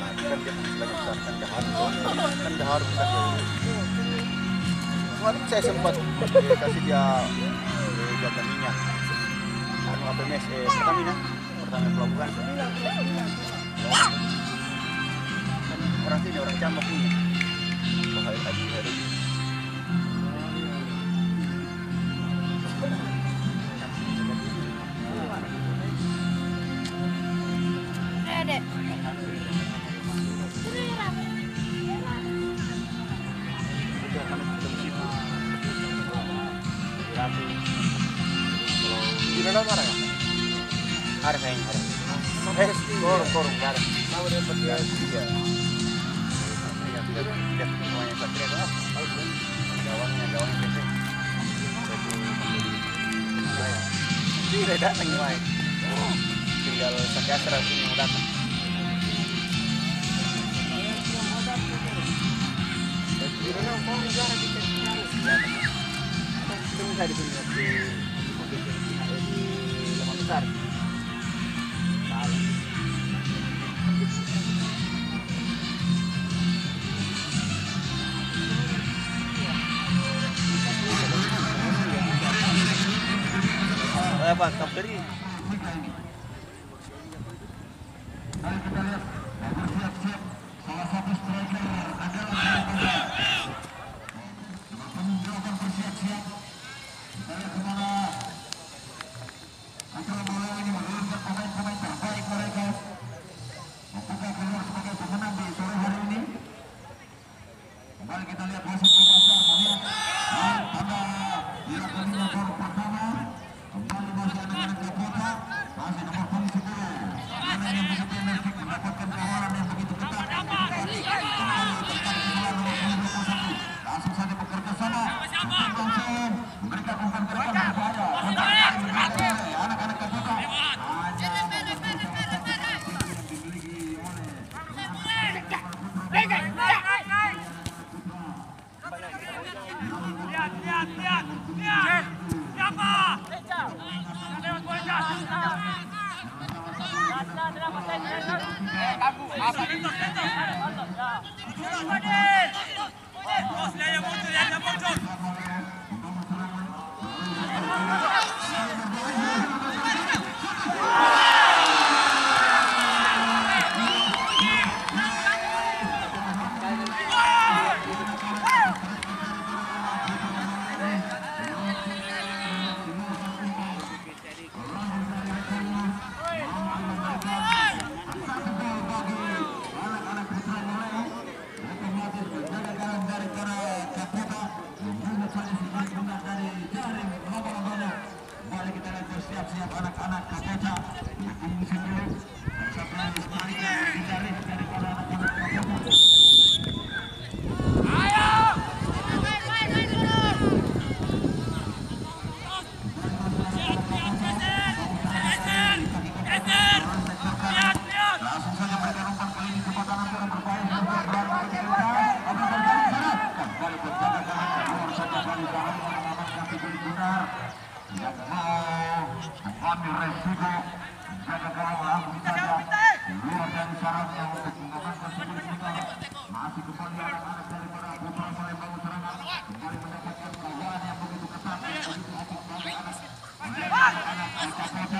Kan dia banyak besar kan dahar besar. Kemarin saya sempat kasih dia jatah minyak. Anu APMS Pertamina pelabuhan. Kan orang sini orang Cambak punya. Bahaya tadi hari. Dek. Di mana marah ya? Ada kayaknya ada. Korong ada. Tahu dia pergi juga. Lihat semuanya satria kan? Tahu kan? Gawangnya PC. Tidak datang main. Tinggal Sakasra sini mau datang. Di mana mau negara di bisa di sini di Lemah Besar. Apa kapteri? Salah satu striker adalah menunjukkan bersiap-siap dari kemana akan mulai ini menurunkan pemain-pemain terbaik mereka apakah keluar sebagai pemenang di sore hari ini. Kembali kita lihat wasit Makassar melihat pada dilakukan gol pertama. Kembali masih anak-anak Kapota, masih nomor punggung 10 pemain yang begitu energik mendapatkan kawalan yang begitu ketat. Kembali tertarik bola nomor punggung 21, langsung saja bekerja sama langsung memberikan umpan gerakan berbahaya untuk anak-anak Kapota. Siap-siap anak-anak Kapota daripada anak-anak Kapota. Langsung saja mereka umpan kali ini kecepatan hampir berbahaya kembali berjaga keluar saja dari dalam mengamankan figur benar yang mau mengambil resiko jaga gawang langsung saja keluar dari sarangnya untuk mengamankan figur benar. Masih kembali anak-anak daripada Putra Palembang serangan kembali mendapatkan kawan yang begitu ketat dan begitu aktif dari anak-anak Kapota.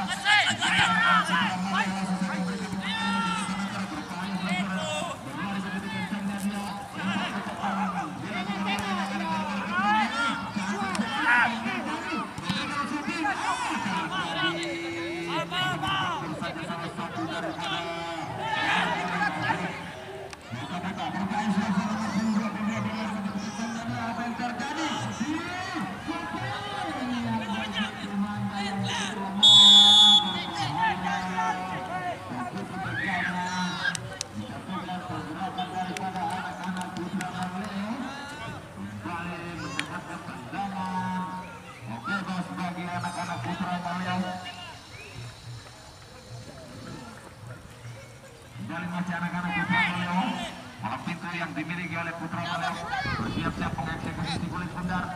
Anak-anak Putra Palembang kembali masih anak-anak Putra Palembang. Bola pintu yang dimiliki oleh Putra Palembang bersiap-siap mengeksekusi kulit bundar.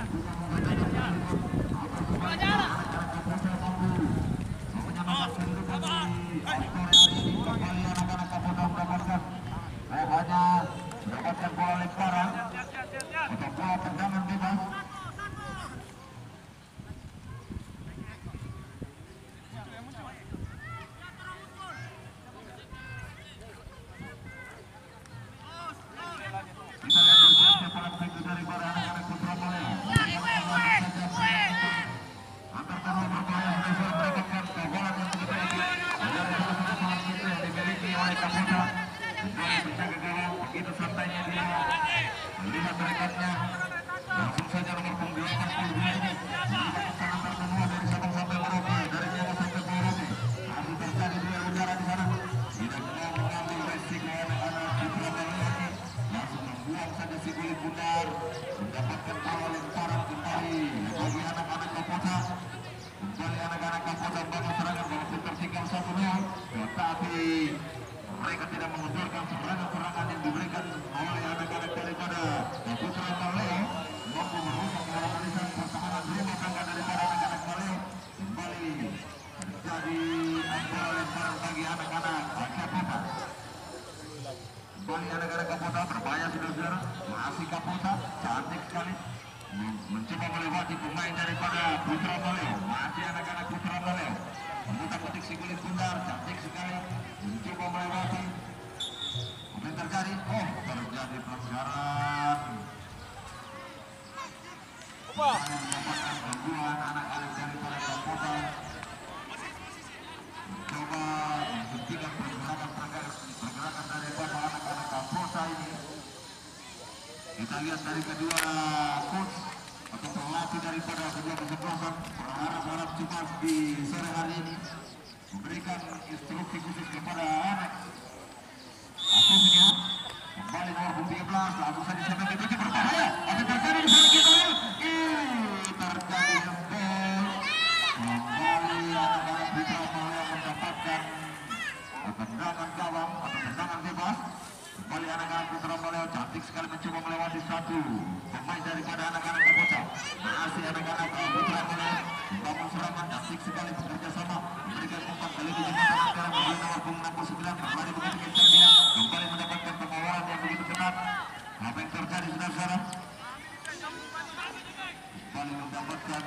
Nomor anak-anak Kapolda mendapatkan bola lemparan untuk bola tendangan bebas. Kita lihat bergeser bola begitu daripada anak-anak Putra Maleo. Antar terlalu berbahaya sudah mendapatkan bola yang begitu tinggi. Dari salah satu bola itu yang dimiliki oleh Kapolda. Kembali menjaga gawang, begitu santainya dia melihat rekatnya. Langsung saja nomor punggung 82 ini melihat serangan tertentu dari Sabang sampai Merauke, dari Jawa sampai Merauke. Masih terjadi duel udara di sana. Tidak mau mengambil resiko anak-anak Putra Maleo ini. Langsung membuang saja si kulit bundar, mendapatkan bola lemparan kembali bagi anak-anak Kapolda. Kembali anak-anak Kapolda bangun serangan walaupun tertinggal 1-0, tetapi mereka tidak mengundurkan serangan-serangan yang diberikan oleh anak-anak daripada Putra Maleo, mampu merusak barisan pertahanan rumah tangga daripada anak-anak Maleo. Kembali terjadi bola lemparan bagi anak-anak Kapolda. Kembali anak-anak Kapolda berbahaya saudara-saudara, masih Kapolda cantik sekali mencoba melewati pemain daripada Putra Maleo. Masih anak-anak Putra Maleo memutar-mutik si kulit bundar, cantik sekali mencoba melewati. Apa yang terjadi? Oh, terjadi pelanggaran. Mendapatkan gangguan anak-anak daripada Kapolda. Mencoba menghentikan pergerakan daripada anak-anak Kapolda ini. Kita lihat dari kedua coach atau pelatih daripada kedua kesebelasan berharap cuma di sore hari ini memberikan instruksi khusus kepada anak asuhnya. Kembali nomor 13 langsung saja sampai ke berbahaya. Apa terjadi di sana kita lihat? Terjadi jempol. Kembali anak-anak Putra Maleo mendapatkan tendangan gawang atau tendangan bebas. Kembali anak-anak Putra Maleo cantik sekali mencoba melewati satu pemain daripada anak-anak Kapolda. Masih anak-anak Putra Maleo membangun serangan, cantik sekali bekerja sama memberikan umpan kali di jembatan antara membeli nomor punggung 69 berlari begitu kencang dia kembali mendapatkan pengawalan yang begitu ketat. Apa yang terjadi saudara-saudara? Kembali mendapatkan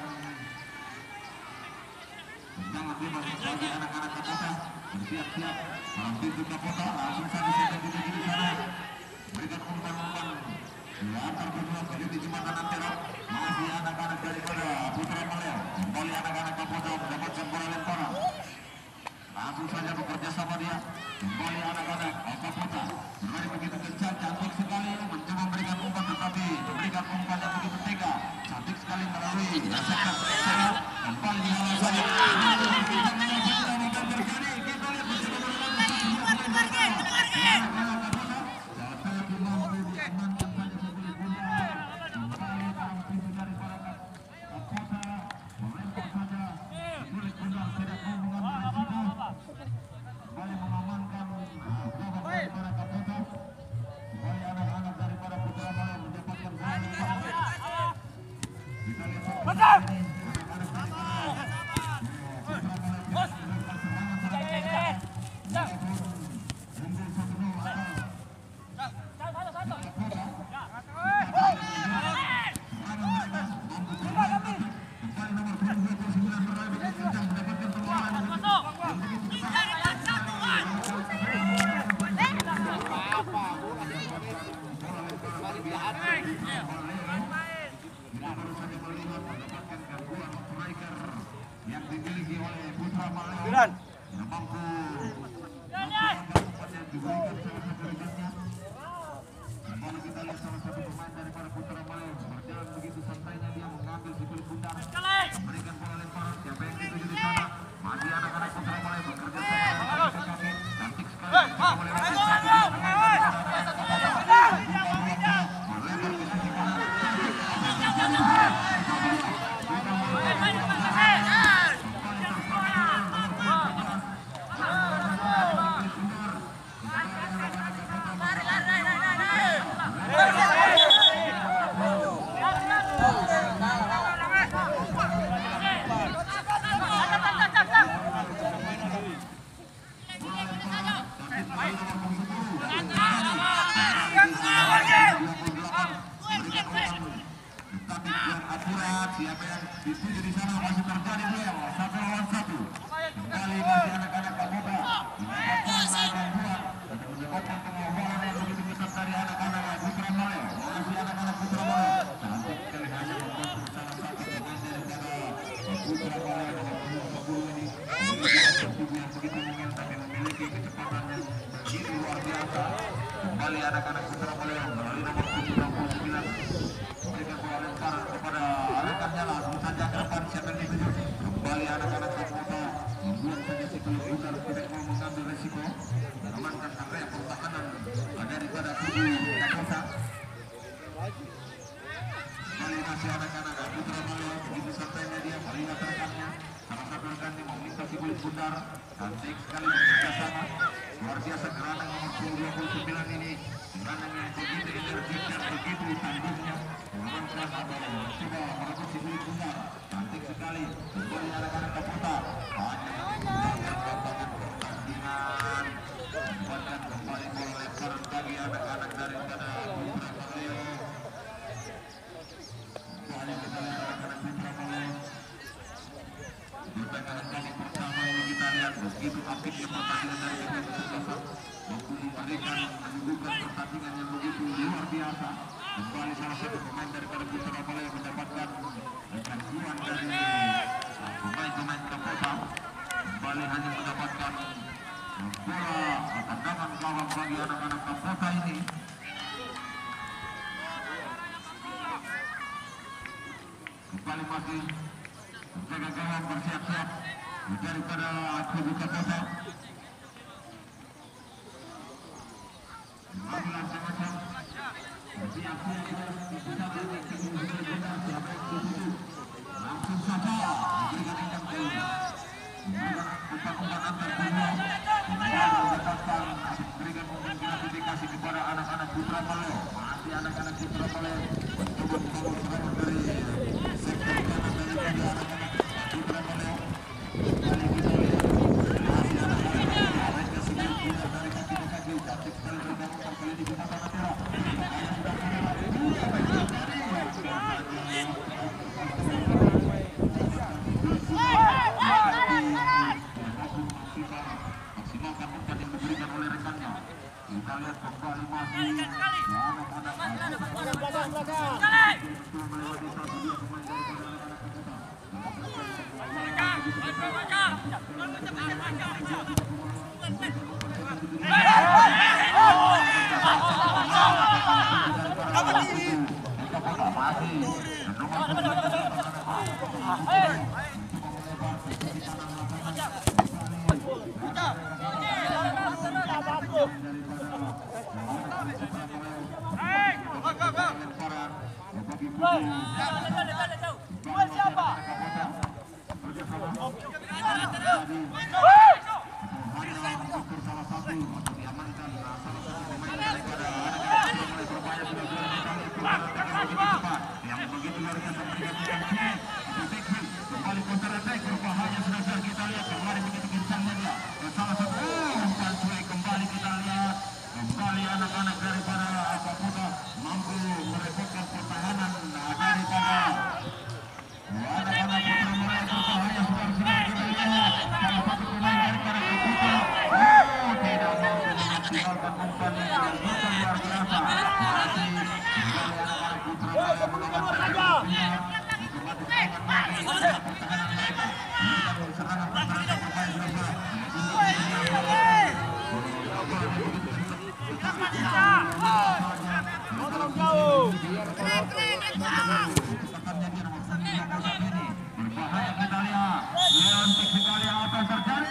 tendangan bebas bagi anak-anak Kapolda. Bersiap-siap dalam pintu Kapolda, langsung saja di sana berikan umpan-umpan di antar kedua kali di jembatan antara. Masih anak-anak daripada Putra Maleo. Kembali anak-anak Kapolda mendapatkan bola lemparan, langsung saja bekerja sama dia. Kembali anak-anak Kapolda berlari begitu kencang, cantik sekali mencoba memberikan umpan, tetapi memberikan umpan yang begitu tega, cantik sekali melalui rasakan saya. Kembali di awal saja yang dimiliki oleh Putra Maleo yang mampu diberikan salah satu rekannya. Kembali kita lihat salah satu pemain daripada Putra Maleo berjalan begitu santainya dia mengambil si kulit bundar, memberikan bola lemparan. Siapa yang dituju di sana? Masih anak-anak Putra Maleo bekerja sama dengan kaki, cantik sekali Dituju di sana masih terjadi duel 1 lawan 1. Kembali masih anak-anak Kabupa mendapatkan gangguan untuk menyebabkan pengobalan yang begitu besar dari anak-anak Putra Maleo. Masih anak-anak Putra Maleo cantik sekali hanya membantu salah satu pemain daripada Putra Maleo nomor 20 ini memiliki tubuh yang begitu mungil tapi memiliki kecepatan yang begitu luar biasa. Kembali anak-anak Putra Maleo melalui nomor 79 memberikan bola lemparan kepada rekannya, langsung saja ke depan siapa yang dituju. Kembali anak-anak Kabupa membuat saja si Keluar tidak mau mengambil resiko mengamankan area pertahanan daripada kubu Kakosa. Kembali masih anak-anak Putra Maleo begitu santainya dia melihat rekannya, salah satu rekannya melintasi kulit bundar, cantik sekali bekerja sama, luar biasa geranang nomor 29 ini, geranang yang begitu energik dan begitu tangguhnya mengamankan atau mencoba merebut si kulit bundar, cantik sekali. Kembali anak-anak Kaputa hanya meninggalkan lapangan pertandingan, membuatkan kembali bola lemparan bagi anak-anak daripada Putra Maleo. Kembali anak-anak Putra Maleo di tengah kali pertama ini kita lihat begitu apiknya pertandingan dari tim kesebelasan mampu memberikan menyuguhkan pertandingan yang begitu luar biasa. Kembali salah satu pemain daripada Putra Maleo mendapatkan gangguan dari pemain-pemain Kaputa, kembali hanya mendapatkan bola tendangan gawang bagi anak-anak Kaputa ini. Kembali masih menjaga gawang bersiap-siap daripada kubu Kaputa. Macam-macam bersiap-siap langsung saja memberikan indang jauh umpan-umpan antar guna mendapatkan memberikan umpan gratifikasi kepada anak-anak Putra Maleo. Masih anak-anak Putra Maleo mencoba membangun serangan dari sektor kanan daripada anak-anak Putra Maleo. Kali kita lihat masih anak-anak mereka sudah guna dari kaki ke kaki, cantik sekali bergabung kali ini kita tanah merah. Maksimalkan umpan yang diberikan oleh rekannya. Kita lihat kembali masih anak-anak daripada Kaputa mampu merepotkan pertahanan daripada anak-anak Putra Maleo. Berbahaya sudah kita lihat salah satu pemain daripada Kaputa tidak mampu memaksimalkan umpan yang begitu luar biasa. Masih kembali anak-anak Putra Maleo mengamankan pertahanan mereka, memberikan serangan berbagai lebar. Berbahaya kita lihat, leontik sekali apa yang terjadi.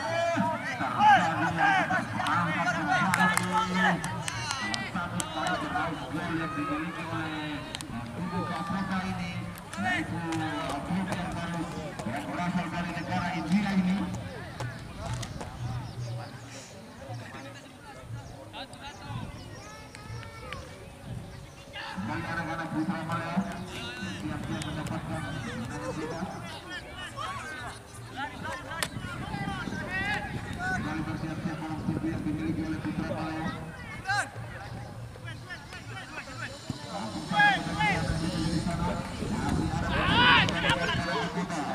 Angkat kembali satu poin terbaik gol yang dimiliki oleh kubu Kaputa ini, yaitu Abdul Barus yang berasal dari negara India ini. Kembali anak-anak Putra Maleo siap-siap mendapatkan tendangan bebas. Kembali bersiap-siap dalam tubuh yang dimiliki oleh Putra Maleo. Langsung saja kita lihat di sana masih ada Kaputa.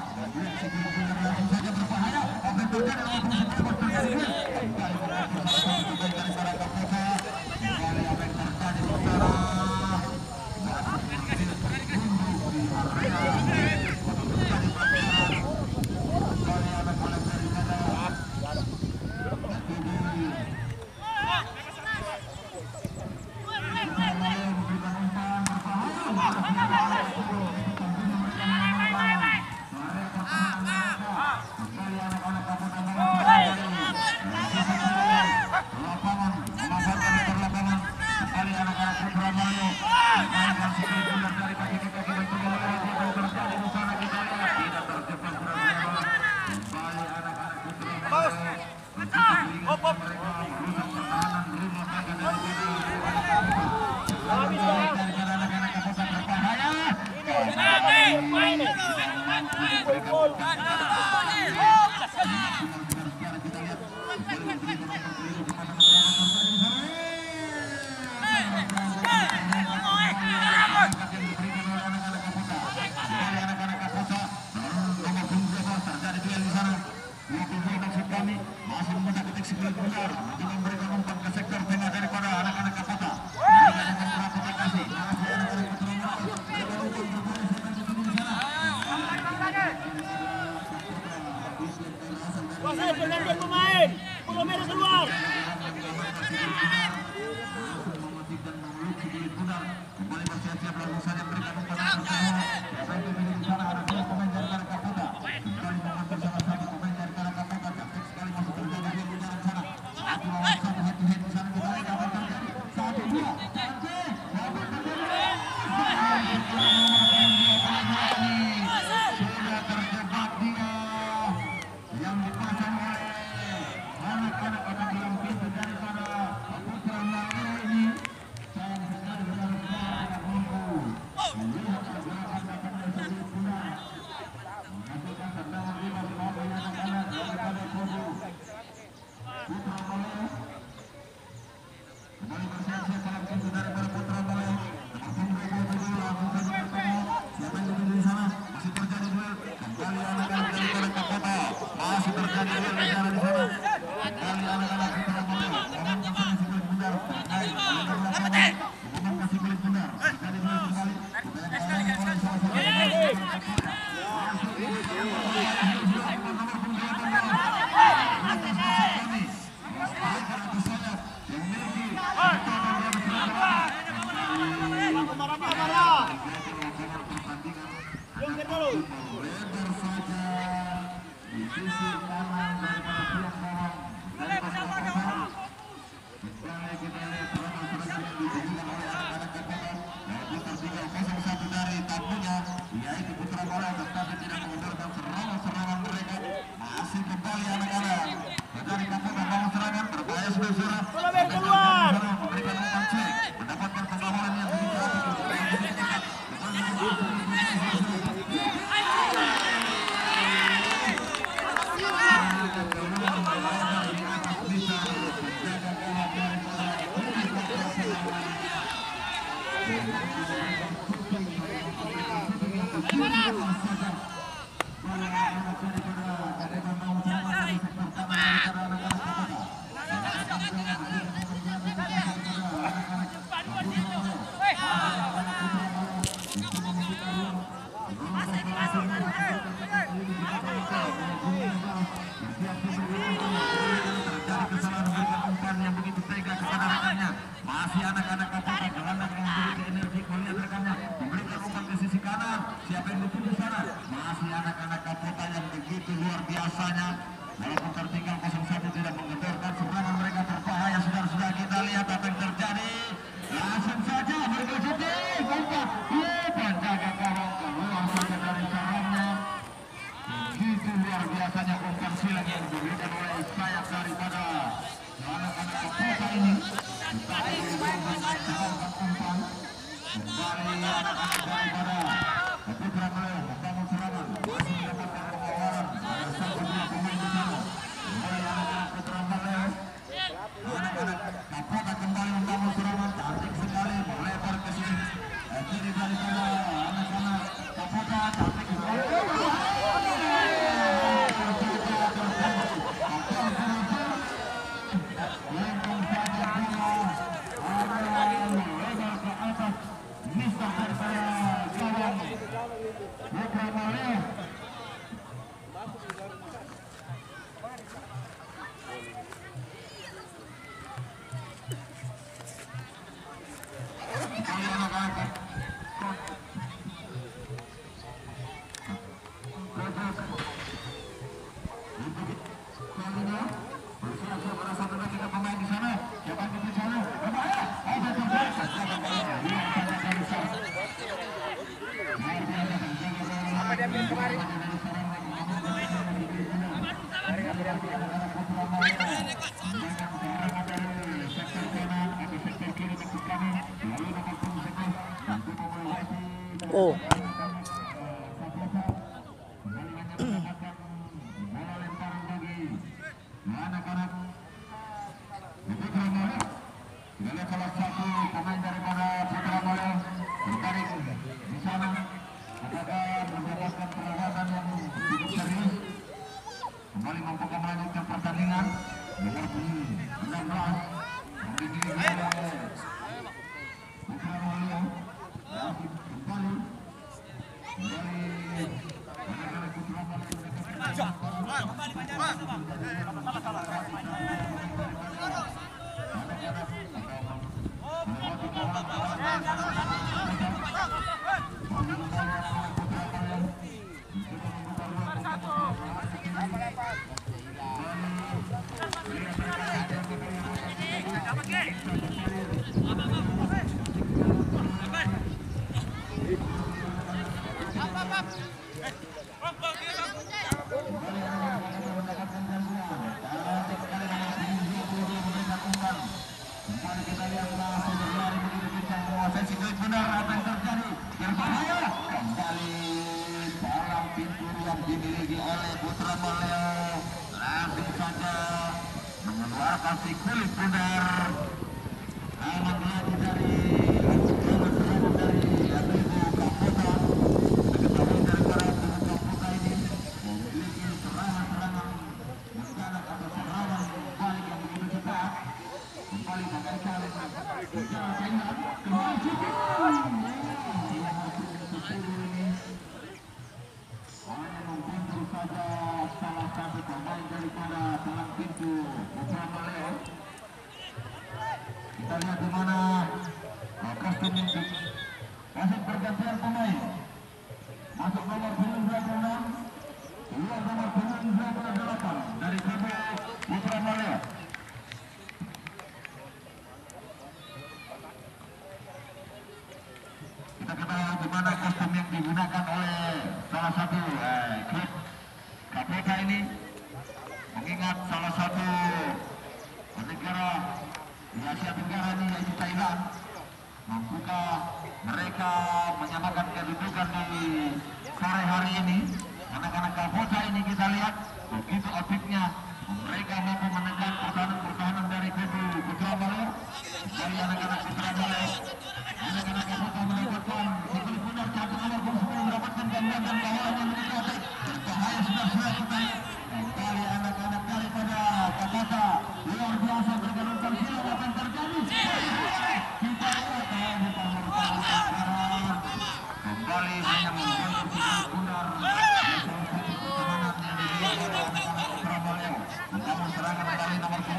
Masih menggunakan deteksi kulit benar untuk memberikan umpan ke sektor tengah daripada anak-anak Kapota. Kuasai pergantian pemain, 10 meter keluar. Kembali bersiap-siap lalu saja berikan umpan ke sana. Siapa yang dipilih di sana ada 2 pemain daripada Kapota. Kembali mengatur salah satu pemain daripada Kapota. Cantik sekali masuk terjadi di udara sana. Satu lawan satu head-to-head di sana kita lihat apa terjadi. 1-2. Cantik. Sudah terjebak dia yang dipasang oleh anak-anak anak dalam pintu daripada Putra Melayu ini. Sayang sekali benar-benar tidak mampu melihat pergerakan datang dari sebelah benar. Menghasilkan tendangan bebas bagi anak-anak daripada kubu Putra Melayu. Kembali bersiap-siap dalam pintu daripada Putra Melayu. Langsung saja bertemu. Siapa yang dipilih di sana? Masih terjadi duel. Kembali anak-anak daripada Kapota. Masih terjadi duel di sana di sana. Kembali anak-anak Putra Melayu. Mohon kasih kulit bundar. Terkait dengan lapangan. Mohon kasih kulit bundar. Terjadi duel kembali. Kita yang oleh salah satu. Lebar saja di sisi kanan daripada tiang gawang daripada Kapota. Kembali kita lihat serangan-serangan yang diberikan oleh anak-anak Kapota. Yaitu tertinggal 0-1 dari tamunya, yaitu Putra Melayu, tetapi tidak mengandalkan serangan-serangan mereka. Masih kembali anak-anak dari Kapota bawa serangan, berbahaya sudah keluar. Memberikan umpan cek, mendapatkan pengawalan yang begitu apik. Masih anak-anak Kapota gelandang yang memiliki energi, melihat rekannya memberikan umpan ke sisi kanan. Siapa yang dituju sana? Masih anak-anak Kapota yang begitu luar biasanya. Walaupun tertinggal 0-1 tidak mengendorkan serangan mereka berbahaya. Sudah kita lihat apa yang terjadi. Langsung saja mereka syuting umpan. Penjaga gawang keluar saja dari sarangnya. Begitu luar biasanya umpan silang yang diberikan oleh sayap daripada anak-anak Kapota ini. Kembali anak-anak daripada Putra Melayu membangun serangan, masih mendapatkan pengawalan bersama dua pemain di sana. Kembali anak-anak Putra Melayu, anak-anak Kapota kembali membangun serangan, cantik sekali melebar ke sisi kiri daripada anak-anak Kapota, cantik sekali. Mister daripada gawang Putra Melayu. Bersiap-siap pada satu lagi pemain di Oh. Salah satu pemain daripada Putra Mole berbaring di sana, apakah mendapatkan perawatan yang cukup serius, kembali mampu melanjutkan pertandingan nomor 16 yang dimiliki oleh Putra Mole masih kembali dimiliki oleh Putra Maleo, langsung saja mengeluarkan si kulit bundar. Aman lagi dari serangan dari Abibu Kapota. Diketahui dari para Abibu Kapota ini memiliki serangan-serangan mendadak atau serangan balik yang begitu cepat. Kembali bagaikan secara tengah kembali cukup. Saja salah satu pemain daripada dalam pintu Putra Maleo. Kita lihat di mana kostum ini masuk pergantian pemain. Masuk nomor 26, keluar nomor 28 dari kubu Putra Maleo. Kita ketahui di mana kostum yang digunakan oleh salah satu klub KPK ini, mengingat salah satu negara di Asia Tenggara ini yaitu Thailand, mampukah mereka menyamakan kedudukan di sore hari ini. Anak-anak Kapota ini kita lihat begitu apiknya mereka mampu menekan pertahanan dari kubu Putra Maleo. Dari anak-anak Putra Maleo, anak-anak Kapota mendapatkan sikul punar satu nomor 10 mendapatkan gangguan dan kawalan yang begitu apik. Berbahaya sudah kembali anak-anak daripada Kapota luar biasa bergelungan silau akan terjadi. Kita lihat kembali hanya membentuk sikul punar. Membangun serangan dari nomor 10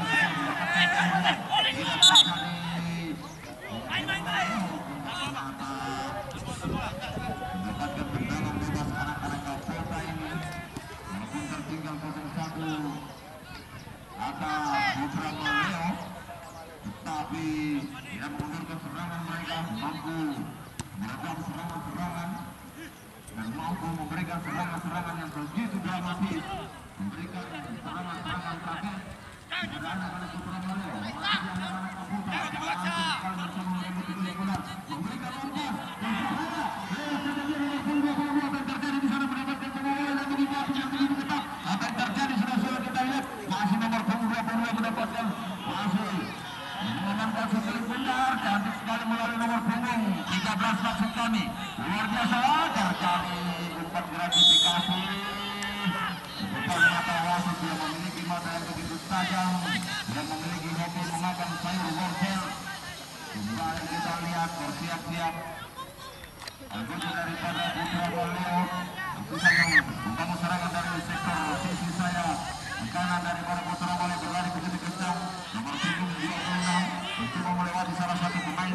mendapatkan tendangan bebas anak-anak Kapota ini, walaupun tertinggal 0-1 atas Putra Maleo, tetapi yang mengundurkan serangan mereka mampu meredam serangan-serangan dan mampu memberikan serangan-serangan yang begitu dramatis, memberikan serangan-serangan terakhir kepada anak-anak Putra Maleo. Masih anak-anak Kapota sekali bersama mereka yang benar memberikan umpan dan bahaya. Apa yang terjadi di sana mendapatkan pengawalan yang begitu apik yang begitu ketat. Apa yang terjadi sudah kita lihat masih nomor 22 mendapatkan masih mengamankan sikul benar, cantik sekali melalui nomor punggung 13 maksud kami. Luar biasa terjadi umpan gratifikasi. Bukan mata wasit yang memiliki mata yang begitu tajam, yang memiliki hobi memakan sayur wortel. Kembali kita lihat bersiap-siap anggota daripada Putra Maleo. Itu saja membangun serangan dari sektor sisi saya kanan daripada Putra Maleo berlari begitu kencang. Nomor punggung 26 mencoba melewati salah satu pemain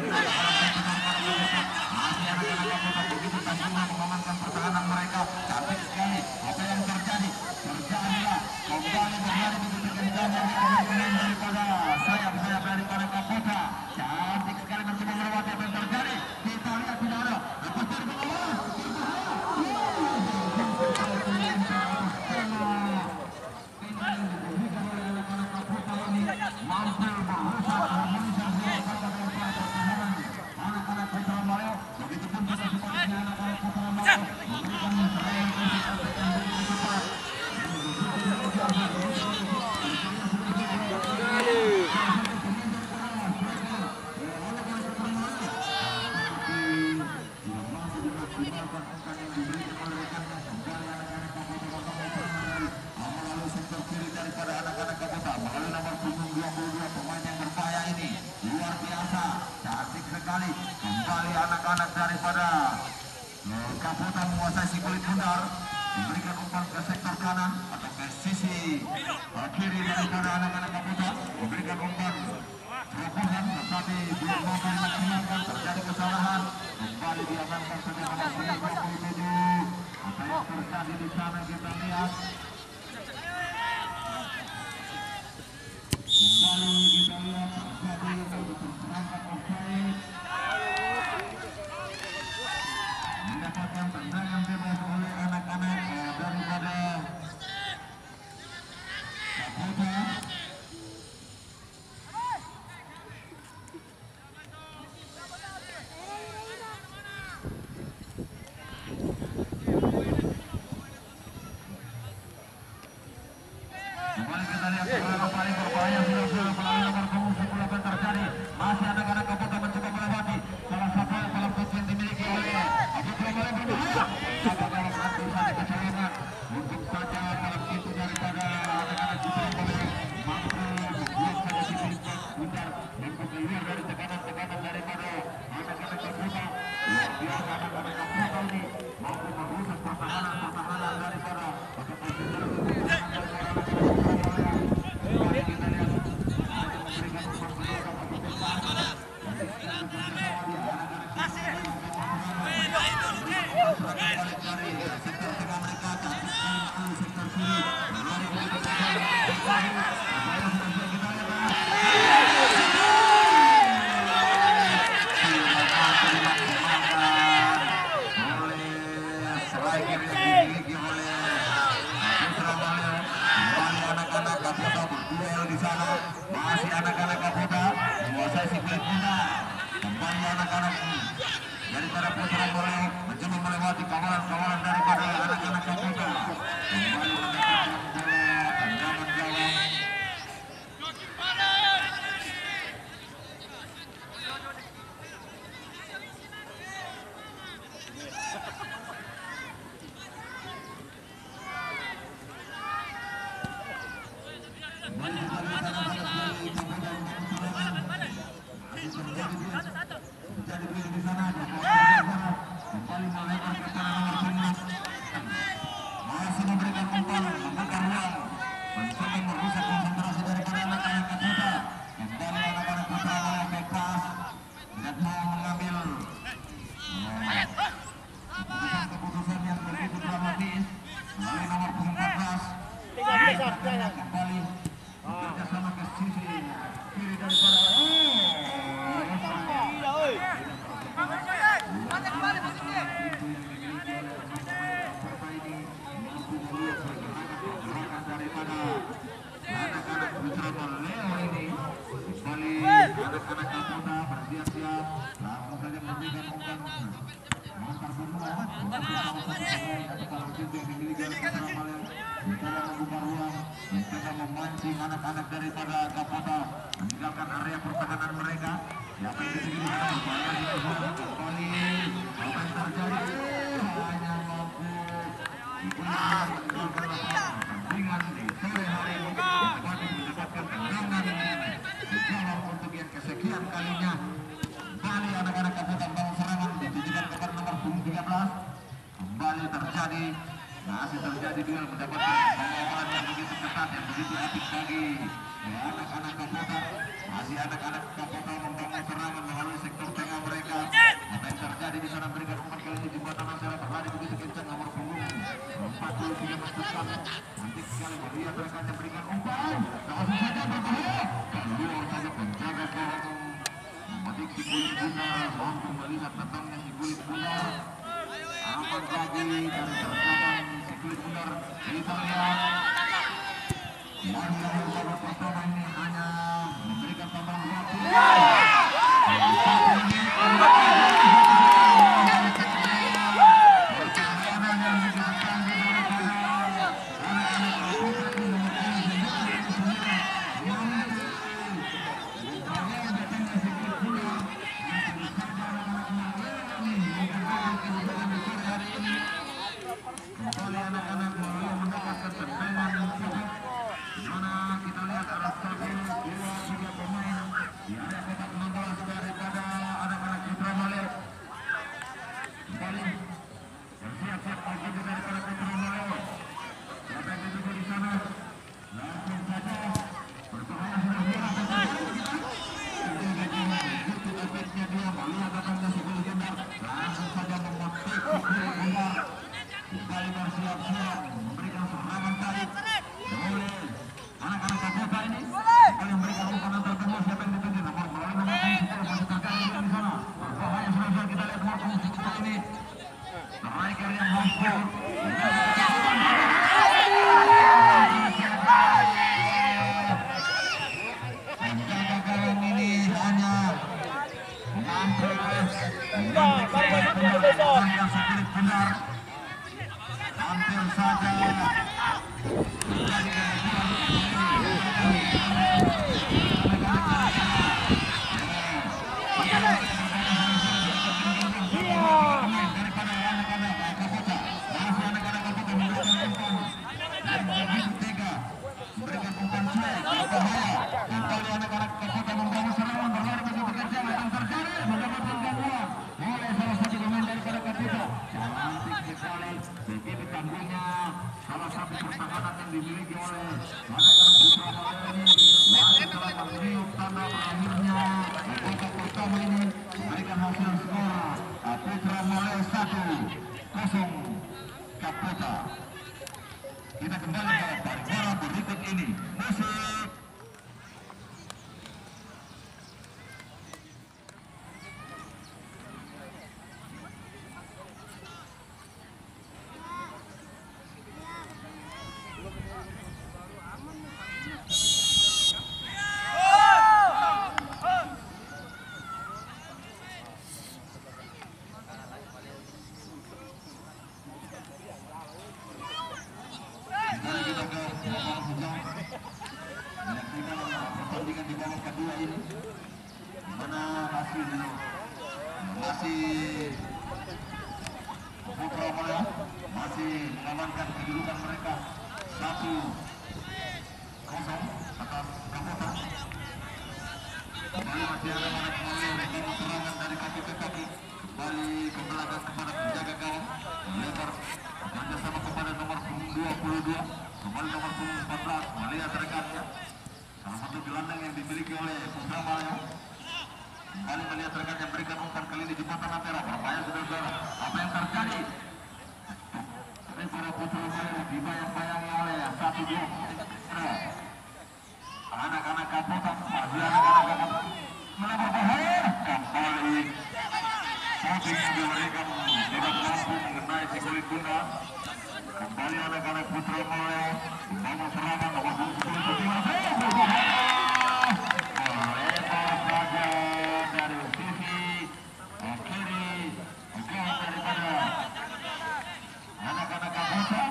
masih anak-anak Kapota begitu tajamnya mengamankan pertahanan mereka. Cantik sekali apa yang terjadi. Terjadilah kembali berlari begitu kencang dari pemain daripada sayap-sayap daripada Kapota. Cantik sekali mencoba melewati apa yang terjadi. Kita lihat tidak ada lepas dari bawah. Mampu merusak harmonisasi kata daripada pertahanan anak-anak Putra Maleo. Begitupun juga sebaliknya anak-anak kembali anak-anak daripada Kaputa menguasai si kulit bundar, memberikan umpan ke sektor kanan atau ke sisi kiri daripada anak-anak Kaputa, memberikan umpan terobosan tetapi belum mampu dimaksimalkan, terjadi kesalahan, kembali diamankan sebagai nomor 27. Apa yang terjadi di sana kita lihat. Kembali kita lihat terjadi perangkat offside. Mendapatkan tendangan bebas oleh anak-anak daripada Kaputa. Kembali kita lihat serangan paling berbahaya sudah melalui nomor punggung 10 akan terjadi. Masih anak-anak Kaputa mencoba melewati salah satu dalam pos yang dimiliki oleh Abu Bakar berbahaya. Sabar dalam satu saja kecolongan. Untuk saja dalam pintu daripada anak-anak Putra boleh mampu membuat saja si bundar mampu keluar dari tekanan-tekanan daripada anak-anak Kaputa. Luar biasa anak-anak Kaputa ini mampu merusak pertahanan daripada masih anak-anak Kaputa menguasai si kulit bundar. Kembali anak-anak daripada Putra boleh mencoba melewati kawalan-kawalan daripada anak-anak Kaputa. Kembali mendapatkan bola tendangan gawang. Masih memberikan umpan, membuka ruang, mencoba merusak konsentrasi daripada anak-anak Kaputa. Kembali anak-anak Putra oleh bebas, tidak mau mengambil keputusan yang begitu dramatis melalui nomor 14. Kembali bekerja sama ke sisi kiri daripada anak-anak Putra Leo ini. Kembali anak-anak Kaputa bersiap-siap langsung saja memberikan umpan mengantar benua yang dimiliki oleh Putra Leo, mencoba membuka ruang, mencoba memancing anak-anak daripada Kaputa meninggalkan area pertahanan mereka. Siapa yang disini kembali apa yang terjadi hanya mampu pertandingan di sore hari ini mendapatkan tendangan di gawang untuk yang kesekian kalinya. Kembali anak-anak Kaputa membangun serangan ditujukan kepada nomor 13. Kembali terjadi masih terjadi duel mendapatkan pengawalan yang begitu ketat, yang begitu apik bagi anak-anak Kaputa. Masih anak-anak Kaputa membangun serangan melalui sektor tengah mereka. Apa yang terjadi di sana berikan umpan kali ini jembatan nasional berlari begitu kencang nomor punggung 43 masukkan. Nanti sekali melihat mereka akan berikan umpan. Langsung saja berbahaya. Keluar saja penjaga gawang memetik si kulit bundar, mampu melihat datangnya si kulit bundar. Apa lagi dari terjadi si kulit bundar kita lihat. Yang baru pertama ini hanya memberikan tambahan waktu. Kembali anak-anak mendapatkan tendangan. Di mana kita lihat arah Baru masuk besok. yang sulit benar. Hampir saja salah satu pertahanan yang dimiliki oleh anak-anak Putra Maleo ini masih telah meniup tanda berakhirnya babak pertama ini memberikan hasil skor Putra Maleo 1-0 Kapota. Kita kembali ke pariwara berikut ini. Musik. Pertandingan di babak kedua ini di mana masih Putra Maleo masih mengamankan kedudukan mereka 1-0 atas Kapota. Kembali masih ada anak Maleo dengan serangan dari kaki ke kaki, kembali ke belakang kepada penjaga gawang melebar kerjasama kepada nomor 22, kembali nomor 14 melihat rekannya. Salah satu gelandang yang dimiliki oleh Putra Maleo kembali melihat rekannya berikan umpan kali ini jembatan Ampera. Berbahaya saudara-saudara, apa yang terjadi? Tapi para Putra Maleo dibayang-bayangi oleh 1-2 anak-anak Kapota, masih anak-anak Kapota melebar bahaya kembali. Shooting yang diberikan tidak mampu mengenai si kulit bunda. Kembali anak-anak Putra Maleo membangun serangan nomor 10 melebar saja dari sisi kiri gawang daripada anak-anak Kapota.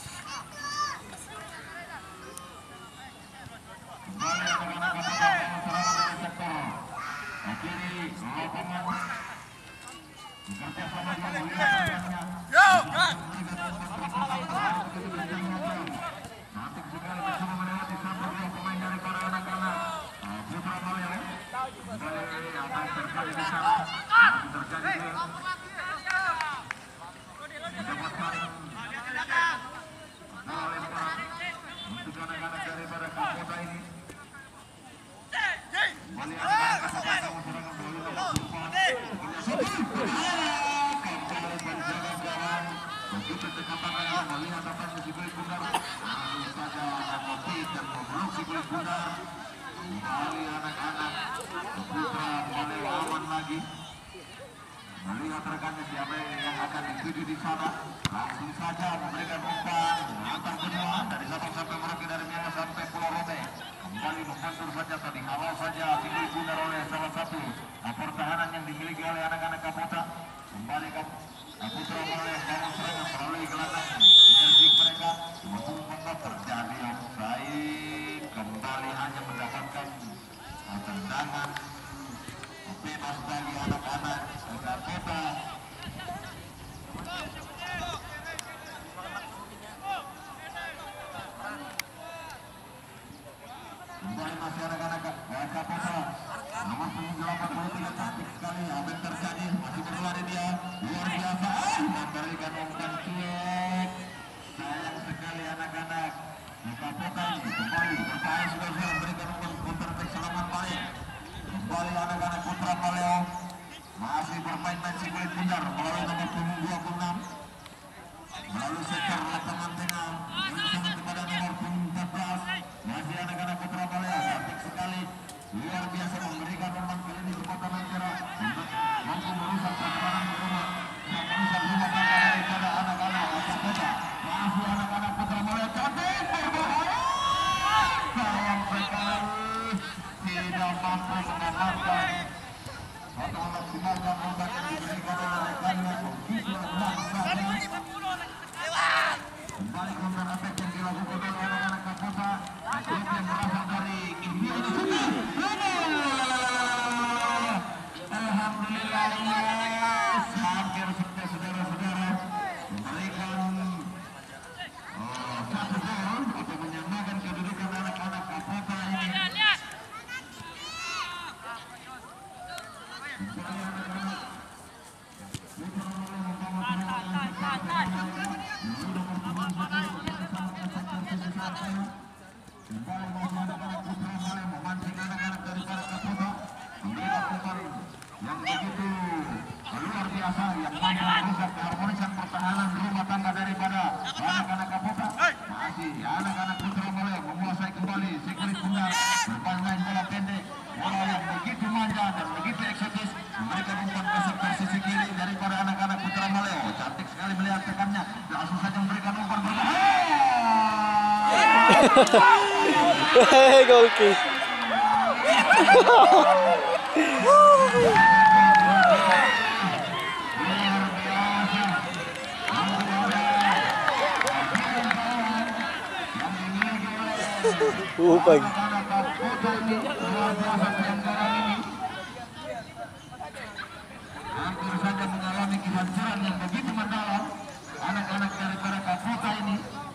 Kembali anak-anak Kapota membangun serangan dari sektor kiri lapangan. Kerjasama yang melihatnya. Nanti sekali bersama melewati satu dua pemain daripada anak-anak Putra Maleo. Kembali apa yang terjadi di sana? Masih terjadi mendapatkan lempar untuk anak-anak daripada Kapota ini. Kembali anak-anak Kapota kamu serangan melalui nomor 4. Penjaga gawang begitu dekatan melihat datangnya si kulit bundar, lalu saja mengopi dan memeluk si kulit bundar. Kembali anak-anak Putra Maleo aman lagi melihat rekannya siapa yang akan dituju di sana. Langsung saja memberikan umpan antar benua dari Sabang sampai Merauke, dari Miangas sampai Pulau Rote. Kembali membantur saja tadi awal saja si kulit bundar oleh salah satu pertahanan yang dimiliki oleh anak-anak Kapota. Kembali ke Putra Maleo bangun serangan melalui gelandang energi mereka. Memang terjadi offside, kembali hanya mendapatkan tendangan bebas bagi anak-anak Kapota. Kembali masih anak-anak Kapota nomor 83, cantik sekali apa yang terjadi, masih berlari dia luar biasa, memberikan umpan cuek. Sayang sekali anak-anak Kapota ini kembali berbahaya sudah memberikan umpan counter attack serangan balik. Kembali anak-anak Putra Maleo masih bermain-main si kulit bundar melalui nomor 26 melalui sektor lapangan tengah bersama kepada nomor 14. Masih anak-anak Putra Maleo cantik sekali, luar biasa memberikan umpan kali ini kepada Ampera untuk mampu merusak pertahanan rumah dan merusak rumah tangga daripada anak-anak Kapota. Masih anak-anak Putra Maleo cantik berbahaya, sayang sekali tidak mampu mengamankan atau maksimalkan obat yang diberikan oleh rekannya begitu langsung. Kembali counter attack yang dilakukan oleh anak-anak Kaputa. Klub yang berasal dari India ini sudah. Alhamdulillah, hampir sukses saudara-saudara memberikan satu gol untuk menyamakan kedudukan anak-anak Kaputa ini. Yang begitu luar biasa yang mampu merusak keharmonisan pertahanan rumah tangga daripada anak-anak Kaputa. Masih anak-anak Putra Maleo menguasai kembali sekulit bundar, bermain bola pendek, bola yang begitu manja dan begitu eksotis. Mereka umpan ke sektor sisi kiri daripada anak-anak Putra Maleo. Cantik sekali melihat tekannya, langsung saja memberikan umpan berbahaya. Gol kick. Upag. Hampir saja mengalami kehancuran yang begitu mendalam anak-anak daripada Kaputa ini.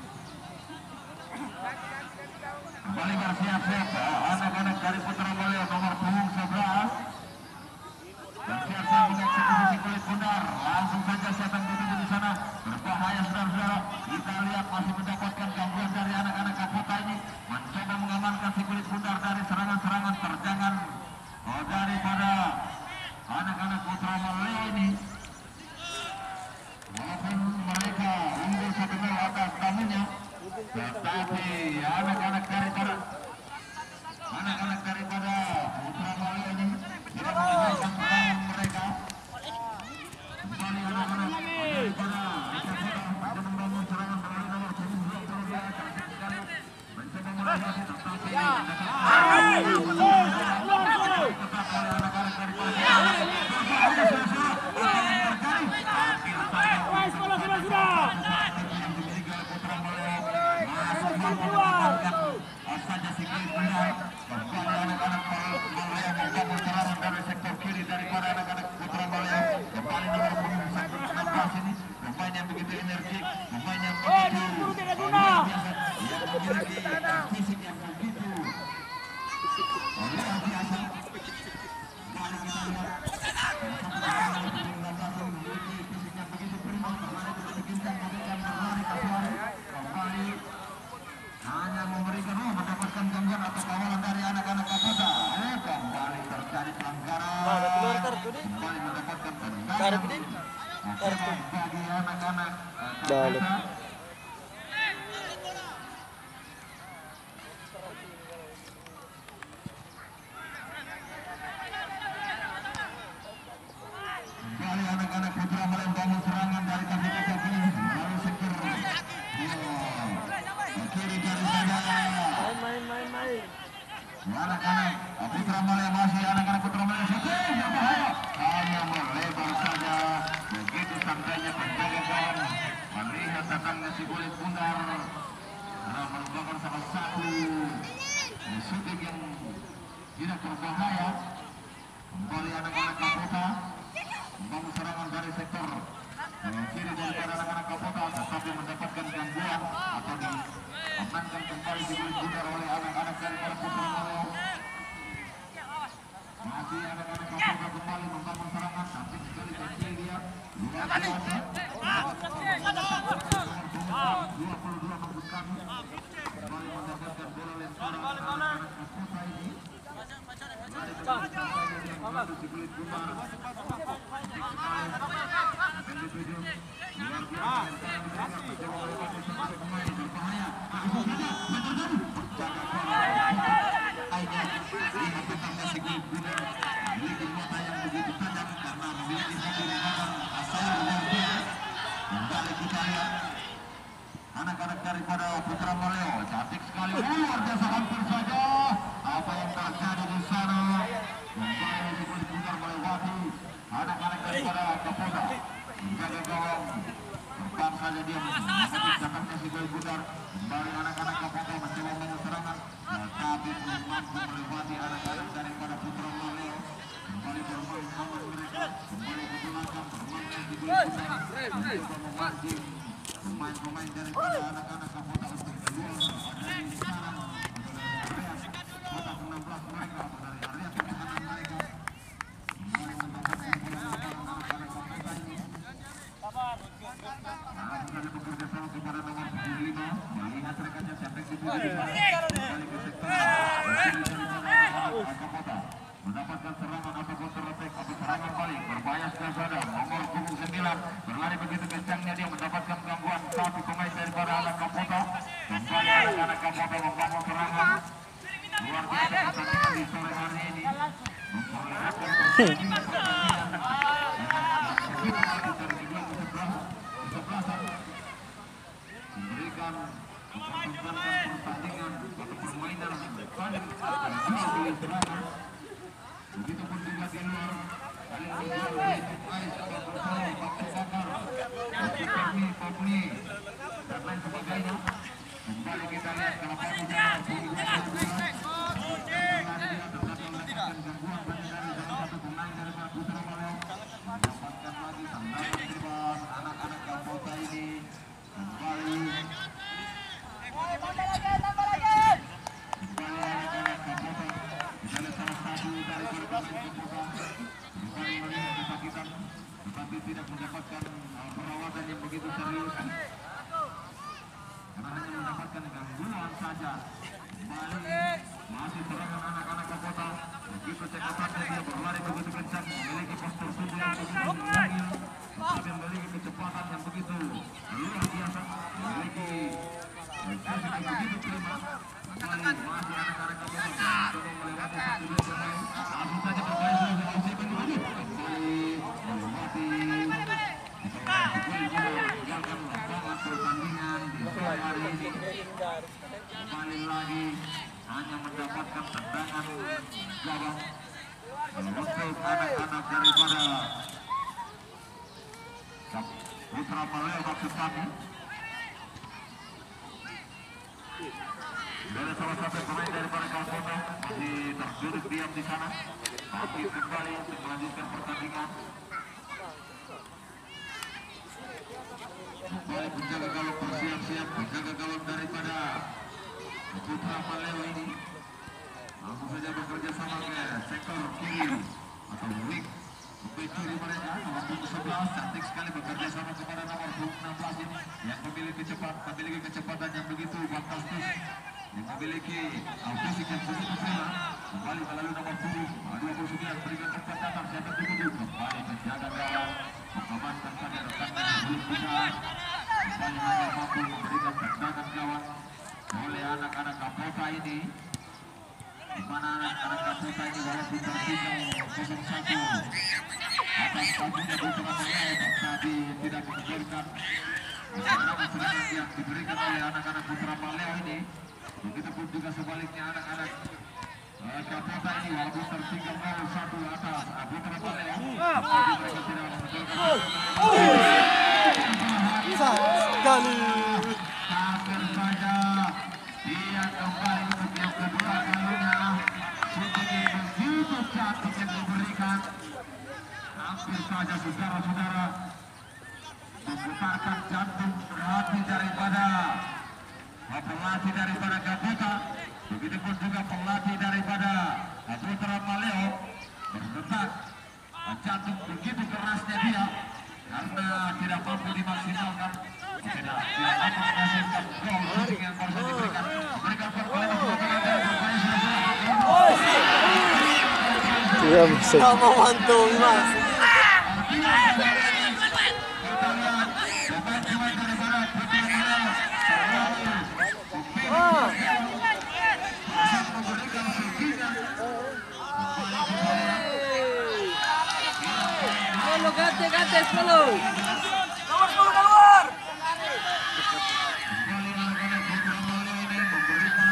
Kembali bersiap-siap anak-anak dari Putra Maleo nomor punggung 11 dan siap-siap mengeksekusi sekulit bundar. Langsung saja siapa yang dituju di sana, berbahaya saudara-saudara. Kita lihat masih mendapatkan gangguan dari anak-anak Kaputa ini, mencoba mengamankan sekulit bundar dari serangan-serangan terjangan daripada anak-anak Putra Maleo ini. Walaupun mereka unggul 1-0 atas tamunya, tetapi anak-anak daripada Putra Maleo ini tidak meninggalkan pertahanan mereka. Kembali anak-anak daripada Kaputa membangun serangan dari nomor 22 cantik sekali mencoba melewati tetapi tetap oleh anak-anak daripada saja sekulit bundar. Kembali anak-anak Maleo membangun serangan dari sektor kiri daripada anak-anak Putra Maleo. Kembali nomor punggung 16 ini pemain yang begitu energik, pemain yang begitu luar biasa, yang memiliki fisik yang begitu luar biasa. Mari kita lihat memiliki fisik yang begitu prima, kembali begitu gincang, memberikan berlari ke suara. Kembali hanya memberikan mendapatkan gangguan atau kawalan dari anak-anak Kaputa. Kembali terjadi pelanggaran. Kembali mendapatkan tendangan bagi anak-anak Kaputa. Kembali anak-anak Putra Maleo membangun serangan dari Kaputa kiri melalui sektor kiri dari saja. Anak-anak Putra Maleo masih anak-anak Putra Maleo hanya melebar saja. Begitu santainya penjaga gawang melihat datangnya sekulit bundar merupakan salah satu shooting yang tidak berbahaya. Kembali anak-anak Kaputa membangun serangan dari sektor kiri daripada anak-anak Kaputa, tetapi mendapatkan gangguan atau diamankan kembali sekulit bundar oleh anak-anak daripada Putra Maleo. Masih anak-anak Kaputa kembali membangun serangan, cantik sekali dari dia. Luar biasa. 22 maksud kami. Kembali mendapatkan bola lemparan anak-anak Kaputa ini. Sekulit bundar. Akan dituju. Luar biasa. Pemain berbahaya. Langsung saja. Memiliki mata yang begitu tajam karena memiliki satu badan asal luar biasa. Kembali kita lihat anak-anak daripada Putra Maleo, cantik sekali, luar biasa, hampir saja apa yang terjadi di sana. Kembali sekulit bundar melewati daripada Kapolda. Menjaga gawang. Terbang saja dia mengetik datangnya si gol putar. Kembali anak-anak Kapolda mencoba membangun serangan. Tapi belum mampu melewati anak-anak daripada Putra Maleo. Kembali bermain aman mereka. Kembali ke belakang bermain di gol putar. Mencoba memancing pemain-pemain daripada anak-anak Kapolda untuk keluar dari lingkaran kotak 16 mereka dari area pertahanan mereka. Kembali mendapatkan anak-anak Kapolda ini. Ada bekerja sama kepada nomor 75. Melihat rekannya Sandek di kembali ke sektor Kapolda. Mendapatkan serangan atau counter attack atau serangan balik. Berbahaya sekali nomor punggung 9. Berlari begitu kencangnya dia mendapatkan gangguan satu pemain daripada anak Kapolda. Kembali anak-anak Kapolda membangun serangan. Luar biasa pertandingan di sore hari ini. Memperlihatkan pertandingan memberikan pertandingan atau permainan paling serangan. Begitupun juga di luar saling menjual ais atau bersama bakar-bakar popni dan lain sebagainya. Kembali kita lihat kalau Pak Bujana mendapatkan gangguan dari salah satu pemain dari Putra Maleo. Mendapatkan lagi tendangan bebas anak-anak Kapolda ini. Kembali anak-anak Kapolda. Kita lihat salah satu dari pemain Kapolda kembali melihat kesakitan, tetapi tidak mendapatkan perawatan yang begitu serius karena hanya mendapatkan gangguan saja. Kembali masih serangan anak-anak Kapolda. Begitu cekatannya dia berlari begitu kencang, memiliki postur tubuh yang begitu stabil, tetapi memiliki kecepatan yang begitu luar biasa, memiliki posisi yang begitu prima. Kembali masih anak-anak Kapolda mencoba melewati satu dua pemain, langsung saja berbahaya sudah diusirkan kembali melewati meninggalkan lapangan pertandingan di sore hari ini. Kembali lagi hanya mendapatkan tendangan gawang untuk anak-anak daripada Putra Maleo maksud kami. Dari salah satu pemain daripada Kapolda masih terduduk diam di sana. Bangkit kembali untuk melanjutkan pertandingan. Kembali penjaga gawang bersiap-siap, penjaga gawang daripada Putra Maleo ini langsung saja bekerja sama ke sektor kiri atau wing untuk kiri mereka. Nomor punggung 11 cantik sekali bekerja sama kepada nomor punggung 16 ini yang memiliki kecepatan yang begitu fantastis, yang memiliki fisik yang begitu prima. Kembali melalui nomor punggung 29 berikan umpan datar siapa dituju. Kembali menjaga gawang mengamankan saja rekannya sebelum kita kembali hanya mampu memberikan tendangan gawang oleh anak-anak Kapolda ini, di mana anak-anak Kapolda ini walaupun tertinggal 0-1 atas tamunya Putra Maleo, tapi tidak menggolkan serangan-serangan yang diberikan oleh anak-anak Putra Maleo ini. Begitupun juga sebaliknya anak-anak Kapolda ini walaupun tertinggal 0-1 atas Putra Maleo, tapi mereka tidak menggolkan sekali. Hampir saja dia kembali untuk yang kedua kalinya. Shooting begitu cantik yang diberikan. Hampir saja saudara-saudara memutarkan jantung pelatih daripada Kapolda. Begitupun juga pelatih daripada Putra Maleo berdetak jantung begitu kerasnya dia karena tidak mampu dimaksimalkan. Tidak mampu menghasilkan gol shooting yang baru diberikan. Mereka berkali Iya, bisa. Kamu mantul, Mas. kita lihat pemain-pemain daripada Putra Maleo memberikan sulkinya. Solo, gante, solo. Keluar! Kembali anak-anak Putra Maleo ini memberikan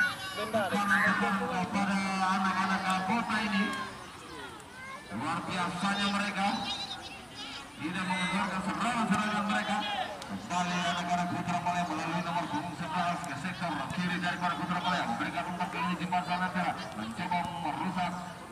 kepada anak-anak Kapolda ini. Luar biasanya mereka tidak mengeluarkan serangan mereka. Kembali anak-anak Putra Malaya melalui nomor punggung 11 ke sektor kiri daripada Putra Malaya, memberikan umpan ke ini di Jembatan Antara, mencoba merusak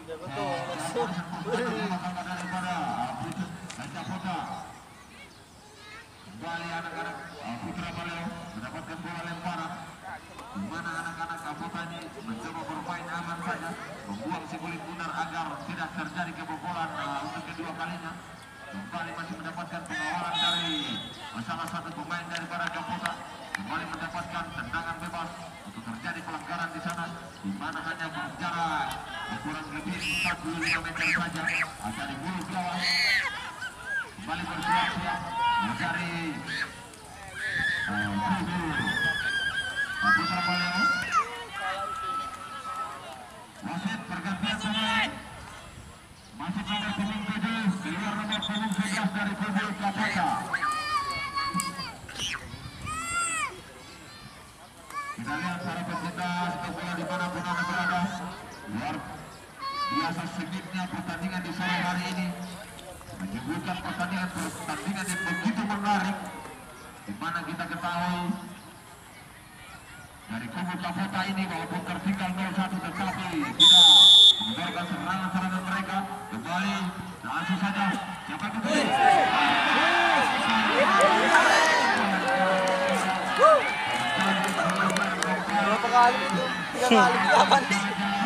daripada Raja Kota. Kembali anak-anak Putra Malaya mendapatkan bola lemparan, di mana anak-anak Kota ini mencoba bermain aman saja, membuang si kulit bundar agar tidak terjadi kebobolan untuk kedua kalinya. Kembali masih mendapatkan pengawalan dari salah satu pemain daripada Kapota. Kembali mendapatkan tendangan bebas untuk terjadi pelanggaran di sana, di mana hanya berjarak kurang lebih 45 meter saja dari bulu gawang. Kembali bersiap-siap mencari Putra Malaya. Wasit pergantian pemain. Masih nomor punggung 7, keluar nomor punggung 11 dari kubu Kapota. Kita lihat para pecinta sepak bola dimanapun anda berada. Luar biasa sengitnya pertandingan di sore hari ini, menyebutkan pertandingan yang begitu menarik, di mana kita ketahui dari kubu Kapota ini walaupun tertinggal 0-1 tetapi tidak mengeluarkan serangan mereka. Kembali langsung saja siapa itu? Berapa kali itu? 3 kali lawan nih.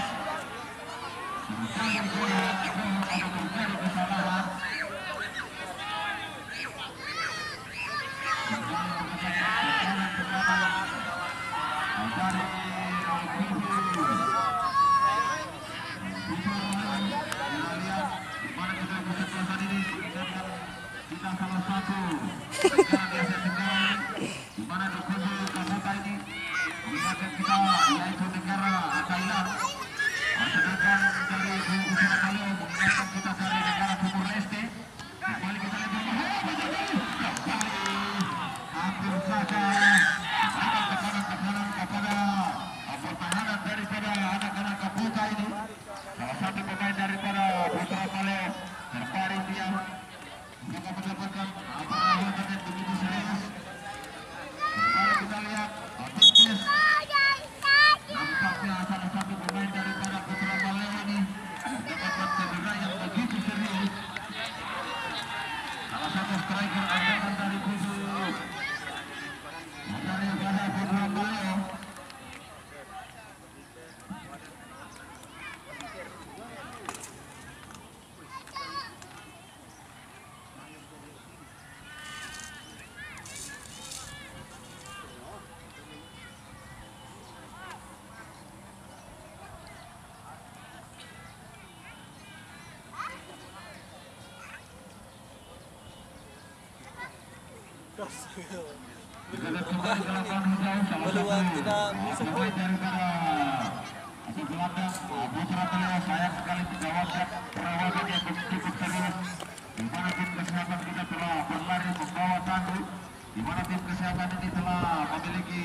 Peluang tidak pemain daripada gelandang Putra Malaya sayang sekali menjawabkan perawatan yang cukup serius, di mana tim kesehatan kita telah berlari membawa tandu, di mana tim kesehatan ini telah memiliki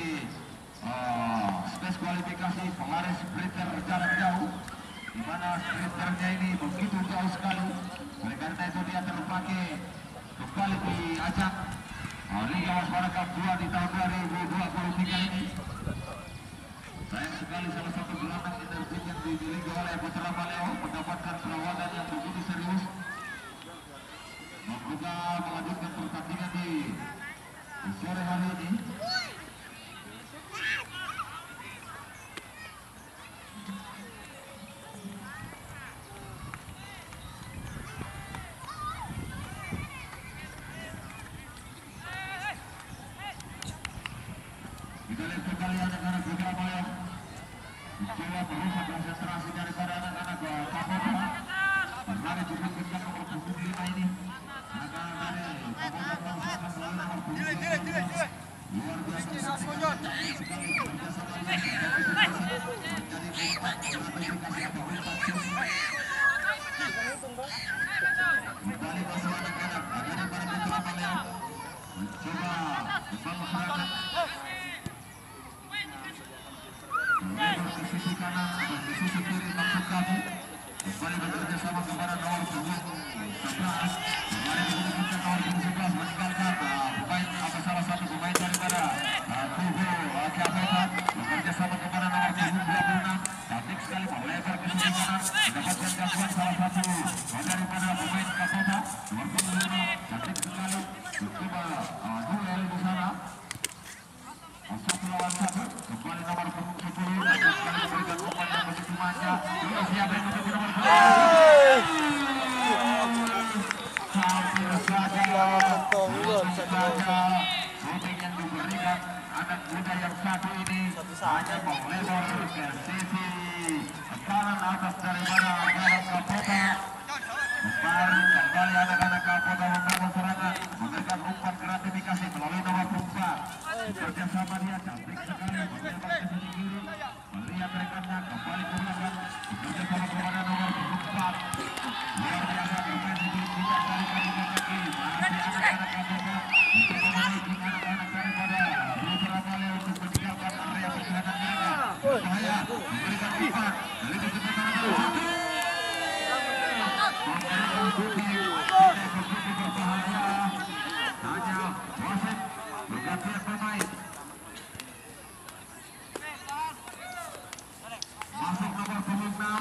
space kualifikasi pelari sprinter jarak jauh, di mana sprinternya ini begitu jauh sekali. Oleh karena itu dia terpakai kembali di ajang Liga Waspada Cup 2 di tahun 2023 ini. Sayang sekali salah satu gelandang energi yang dimiliki oleh Putra Malaya mendapatkan perawatan yang begitu serius. Membuka melanjutkan pertandingan di sore hari ini. Kita lihat kembali anak-anak Putra Malaya mencoba merusak konsentrasi daripada anak-anak Kapota. Berlari cukup kencang nomor punggung 5 ini. Anak-anak dari Kapota merusakan melalui nomor punggung 12. Luar biasa sekali kerjasama menjadi empat klarifikasi atau empat sus. Kembali masih anak-anak daripada Putra Malaya mencoba membangun serangan. Ke sisi kanan atau ke sisi kiri maksud kami kembali bekerja sama kepada nomor punggung Shooting yang diberikan anak muda yang satu ini hanya melebar ke sisi kanan atas daripada Galang Kapota. Kembali anak-anak Kapota membangun serangan, memberikan umpan gratifikasi melalui nomor 4. Kerjasama dia cantik sekali, melebar ke sisi kiri, melihat rekannya kembali ke belakang, kerjasama kepada nomor 4. Luar biasa bermain di tiga kali kaki masih anak-anak Kapota. Anak-anak daripada Putra Bale untuk meninggalkan area pertahanan mereka. Bahaya memberikan umpan dari kecepatan berbahaya. Hanya wasit bergantian pemain. Masuk nomor 26.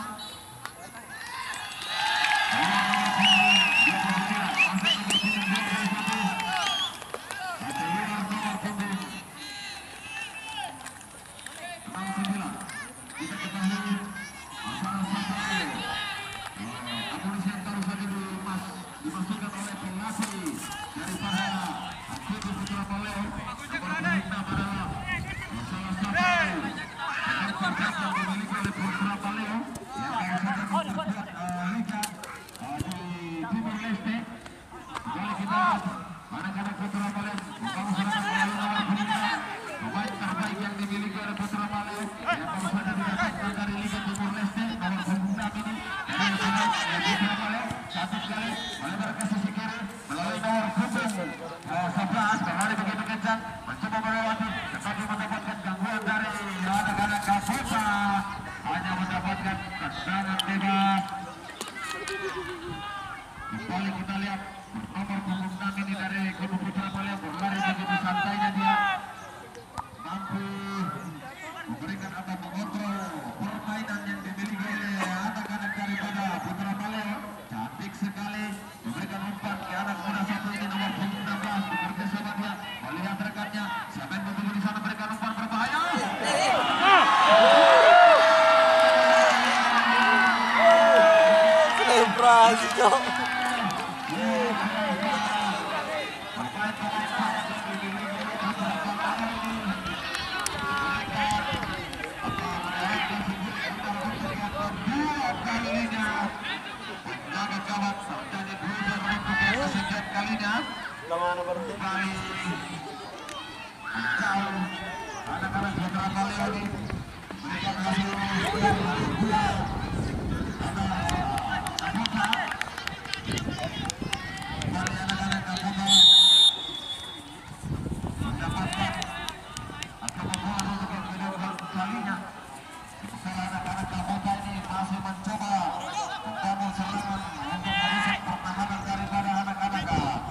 Anak-anak Putra Bale membangun serangan melalui nomor 5. Pemain terbaik yang dimiliki oleh Putra Bale yang baru saja didatangkan dari Liga Timur Leste nomor 26 ini. Dari Putra Bale satu sekali melebar ke sisi kiri melalui nomor 11. Kembali begitu kencang mencoba melewati tetapi mendapatkan gangguan dari anak-anak Kapota, hanya mendapatkan tendangan bebas. Kembali kita lihat nomor 26 ini dari Kubu Putra Bale berlari begitu santainya, dia mampu memberikan atau mengontrol permainan yang dimiliki oleh anak-anak daripada Putra Bale. Cantik sekali memberikan umpan ke anak muda satu ini nomor 16 bekerja sama dia melihat rekannya siapa yang betul di sana berikan umpan berbahaya. Selebrasi cok. Anak-anak Putra Bale ini berikan hasil kembali anak-anak Kapota mendapatkan atau membuat untuk yang kedua kalinya. Setelah anak-anak Kapota ini masih mencoba membangun serangan untuk merusak pertahanan daripada anak-anak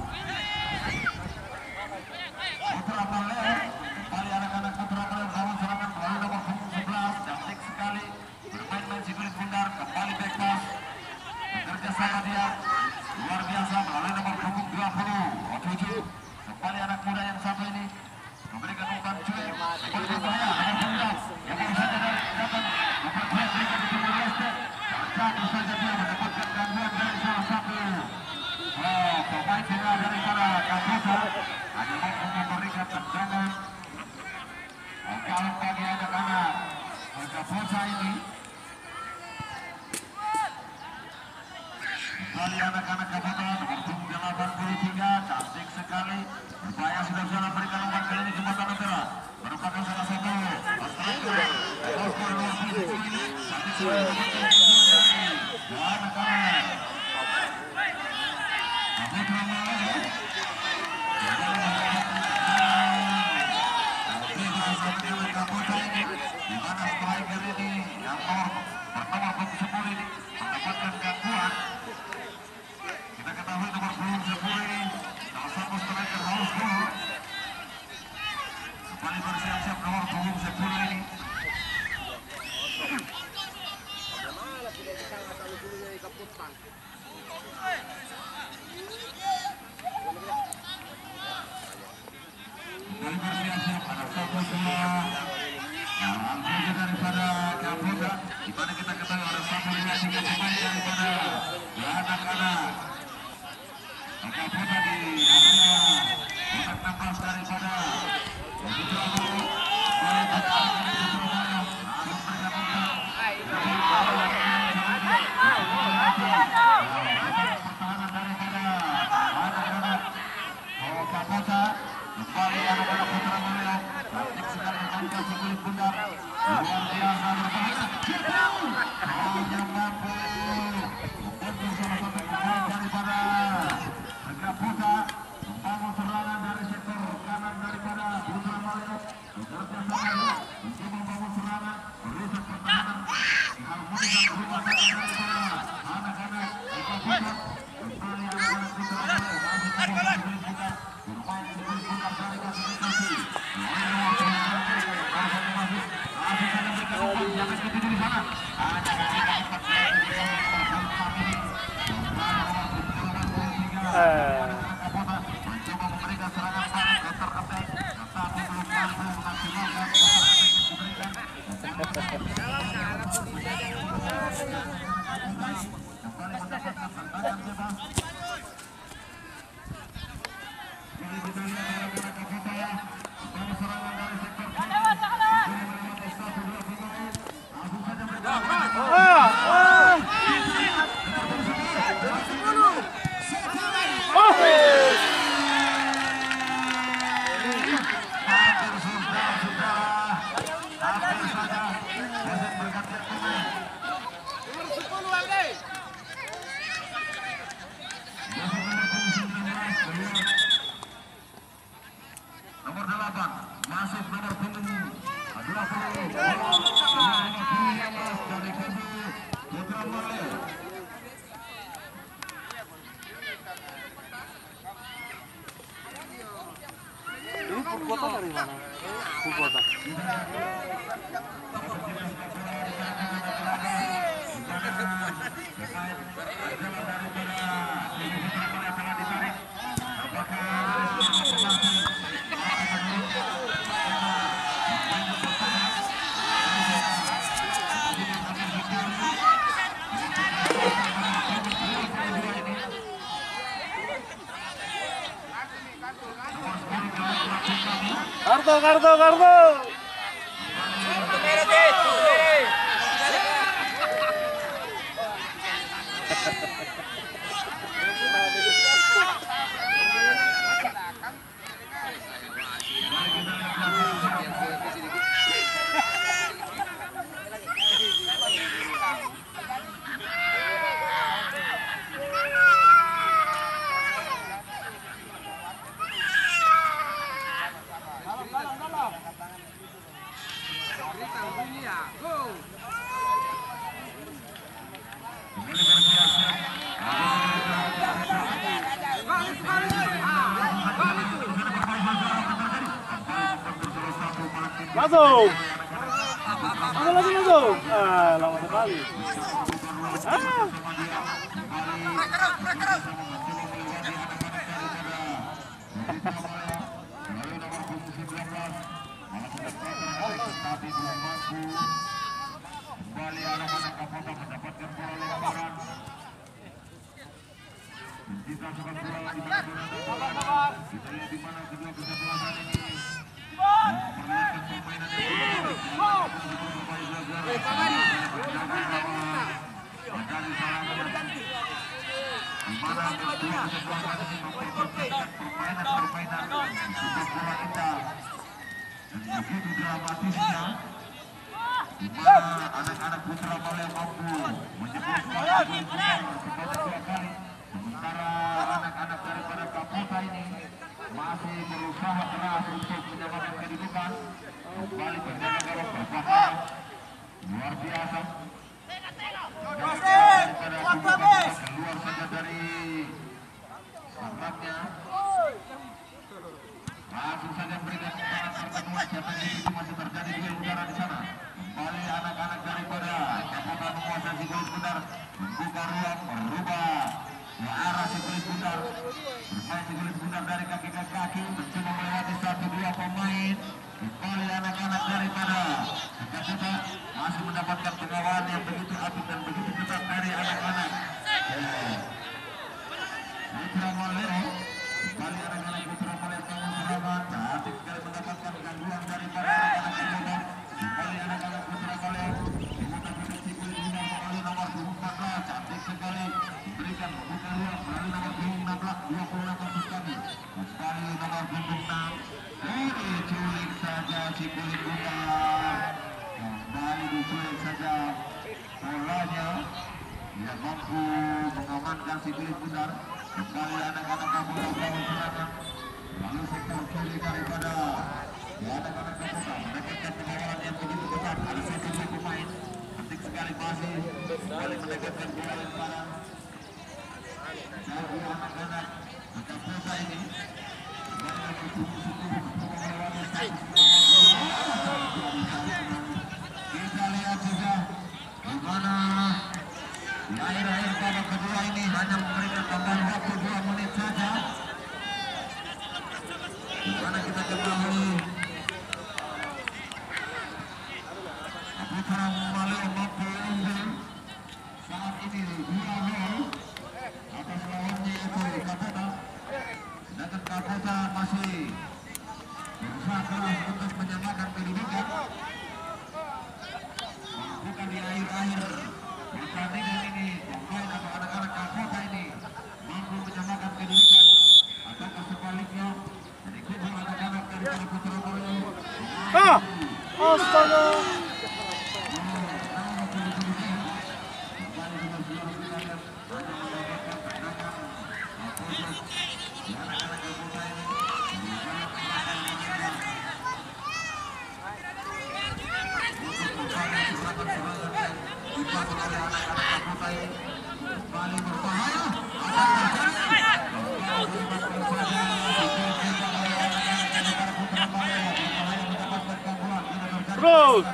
Putra Bale. Kembali anak-anak Putra Bale membangun serangan melalui nomor 11. Cantik sekali bermain-main si kulit bundar, kembali back pass bekerja sama dia luar biasa melalui nomor 20 Ocucu. Kembali anak muda yang satu ini memberikan umpan cuek berbahaya nomor 16 yang baru saja datang nomor 2 Liga di Timur Leste. Baru saja dia mendapatkan gangguan dari salah satu pemain tengah daripada Kapota, hanya mampu memberikan tendangan kalau bagi anak-anak Kapota ini. Kembali anak-anak Kapota nomor 83, cantik sekali berbahaya sudah bisa memberikan umpan kali ini jembatan utara merupakan salah satu striker nomor 27 ini cantik sekali anak-anak Putra Bale. Kapota ini di mana striker ini yang bernomor 10 ini mendapatkan gangguan. Kita daripada Kapolda, di mana kita ketahui ada satu dengan 3 pemain daripada anak-anak Kapolda di area kotak 16 daripada Kapolda kembali anak-anak Putra Maleo taktik sekali mengangkat si kulit bundar luar biasa berbahaya hanya mampu untuk salah satu pemain daripada Kapolda membangun serangan dari sektor kanan daripada Putra Maleo bekerja sama untuk membangun serangan merusak pertahanan harmoni dan perubahan daripada anak-anak Kapolda kembali anak-anak Putra Maleo masih membangun kulit bundar bermain di kulit bundar dari klasifikasi mencoba memberikan serangan balik counter attack tetapi belum mampu memaksimalkan kembali mendapatkan tendangan bebas. Ini kita lihat anak-anak Kapolda ya membangun serangan dari sektor kiri melewati 1-2 pemain langsung saja nomor 8 masuk nomor punggung 20 dari kubu Putra Maleo. Ini Purwota dari mana? Purwota. Kartu. Masuk. Masuk. Ah, lama sekali. Kembali anak-anak Kapolda mendapatkan bola lemparan. Kita sepak bola di mana kita lihat di mana kedua kesebelasan ini memperlihatkan permainan yang di mana kedua kesebelasan ini memperlihatkan permainan sepak bola indah dan begitu dramatisnya, di mana anak-anak Putra Maleo mampu menjebolkan kemenangan sebanyak 2 kali, sementara anak-anak daripada Kapolda ini masih berusaha keras untuk menyamakan kedudukan. Kembali terjadi gawang berbahaya luar biasa. Keluar saja dari sarapnya. Langsung saja berikan umpan pertemuan siapa itu masih terjadi duel udara di sana. Kembali anak-anak daripada Kapolda menguasai gol benar membuka ruang Bundar. Bermain si Kulit Bundar dari kaki ke kaki, mencoba melewati 1-2 pemain. Kembali anak-anak daripada Jakarta masih mendapatkan pengawalan yang begitu apik dan begitu ketat dari anak-anak Putra Maleo. Kembali anak-anak Putra Maleo bangun serangan, cantik sekali mendapatkan gangguan daripada anak-anak Jakarta. Kembali anak-anak Putra Maleo memutar-mutar si Kulit Bundar melalui nomor 14, cantik sekali diberikan membuka ruang melalui nomor 26 maksud kami. Kembali nomor 26 diculik saja si Kulit Bundar, kembali diculik saja bolanya. Dia mampu mengamankan si Kulit Bundar. Kembali anak-anak Kapolda bangun serangan lalu sektor kiri daripada anak-anak Kapolda mendekatkan pengawalan yang begitu besar. Ada satu pemain penting sekali masih kembali mendekatkan bola lemparan dari anak-anak Kapolda ini. Kita lihat juga bagaimana di akhir-akhir babak kedua ini hanya memberikan tambahan waktu 2 menit saja. Dimana kita ketahui Putra Maleo mampu unggul saat ini 2-0 atas lawannya yaitu Kapolda. Sedangkan Kapolda masih berusaha keras untuk menyamakan kedudukan. Bukan di akhir-akhir pertandingan ini pemain atau anak-anak Kapolda ini mampu menyamakan kedudukan ataukah sebaliknya dari kubu anak-anak dari Putra Maleo. Astaga. Terus.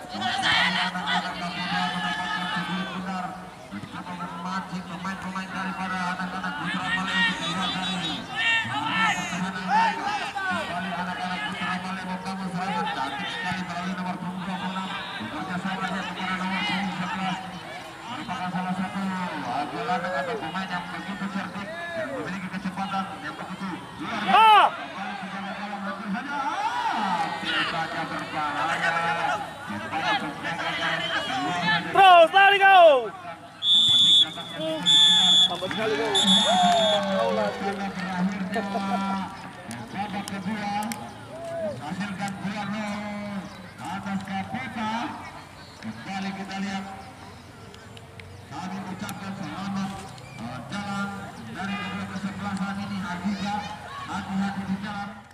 Pemain-pemain daripada anak-anak Putra Maleo keluar dari pertahanan mereka. Kembali anak-anak Putra Maleo membangun serangan cantik sekali melalui nomor 26 bekerjasamanya kepada nomor 11. Merupakan salah satu gelandang atau pemain yang begitu cerdik dan memiliki kecepatan yang begitu luar biasa. Kembali ke gawang hampir saja. Saja berbahaya. Terus lari kau. Tambah sekali kau. Berakhirnya babak kedua menghasilkan 2-0 atas Kapolda. Kembali kita lihat, kami mengucapkan selamat jalan dari kedua kesebelasan ini. Hati-hati di jalan.